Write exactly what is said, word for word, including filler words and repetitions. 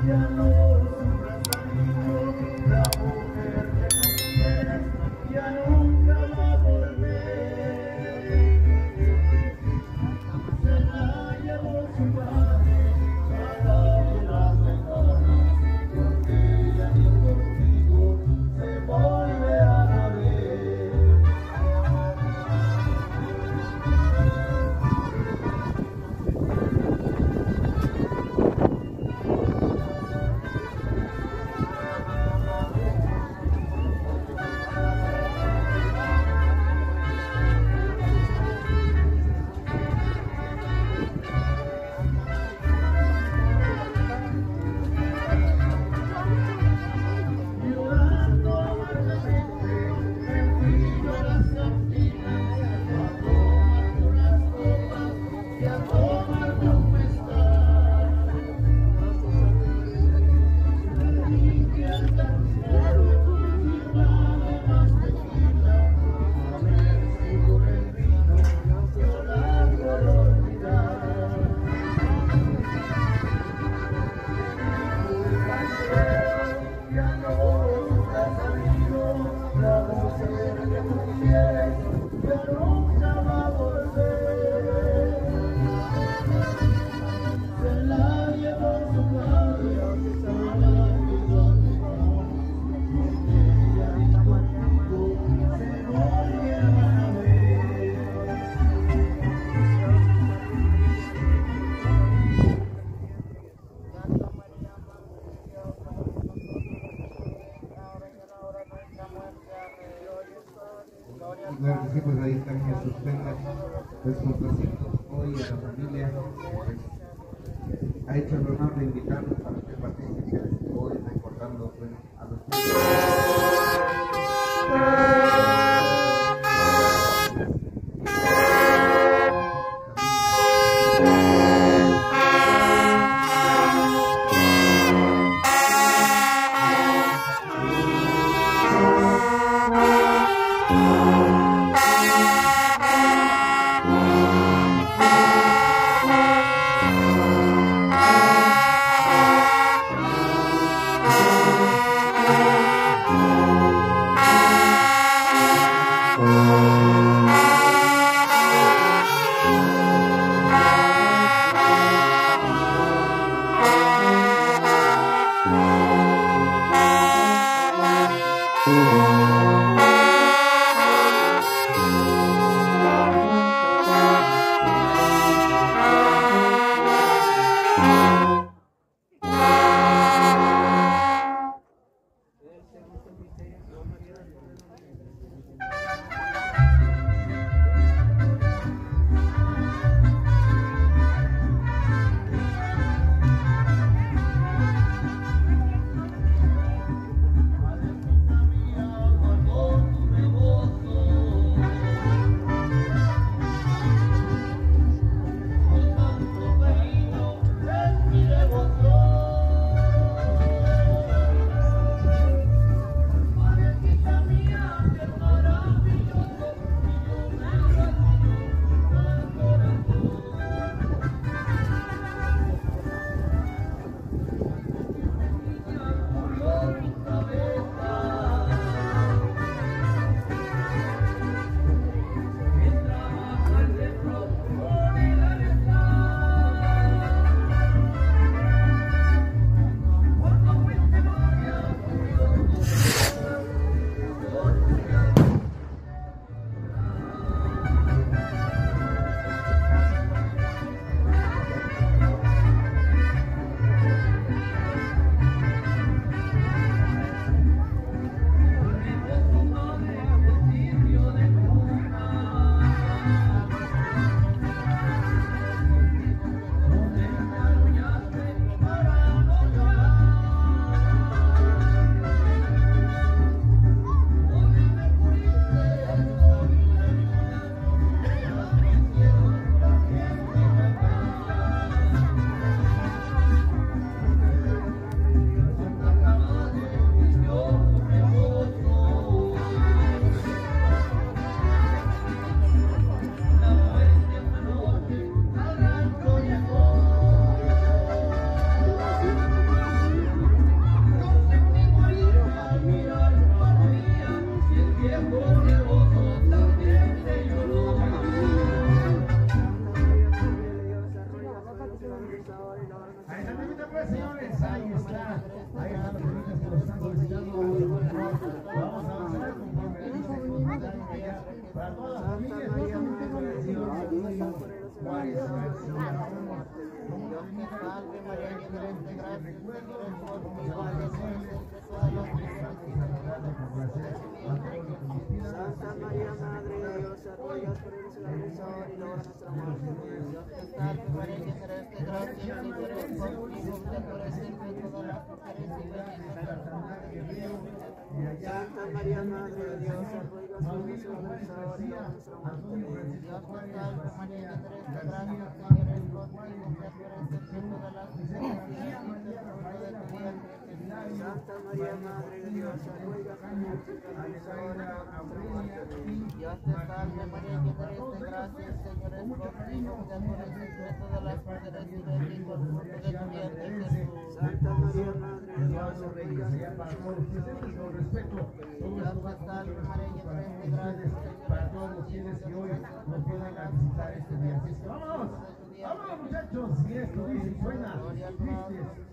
Claro que sí, pues ahí están Jesús Pena, pues complaciendo hoy a la familia, pues ha hecho el honor de invitarnos para que participen hoy recordando pues, a los Thank you. Señor y la hora de nuestra Ahí está, muerte. pues, señores, ahí está. Ahí están los bonitos que los están solicitando. Vamos a avanzar conforme dice el comentario allá. Para todas las familias, María, Dios Madre de Dios, ruega por ellos en la Juárez, vida, García, Señor. Ramos, Dios te salve María, llena eres de gracia, el Señor es contigo, Santa María, Madre de Dios, ruega por ellos en la vida, y la hora de nuestra muerte. Dios te salve María, llena eres de gracia, el Señor es contigo, bendita eres entre todas las mujeres y bendito es el fruto de tu vientre. Santa María, Madre de Dios, ruega por ellos en la vida, y la hora de nuestra muerte. Dios te salve María, llena eres de gracia, el Señor es contigo, bendita eres entre todas las mujeres y bendito es el fruto de tu vientre, Jesús. Santa María, Madre de Dios, ruega por ellos en la vida, y la hora de nuestra muerte. Dios te salve María, llena eres de gracia, el Señor es contigo, bendita eres entre todas las mujeres y bendito el fruto de tu vientre, Jesús. Santa María, Madre de Dios, ruega por ellos. Para todos los presentes, con respeto, todo Dios esto va te salve con María, llena para eres de todos gracia, ustedes, el Señor para es todos los contigo, fieles que hoy bendita nos vienen a visitar este día. Así es que vámonos, vámonos muchachos, y esto dice y suena, tristes.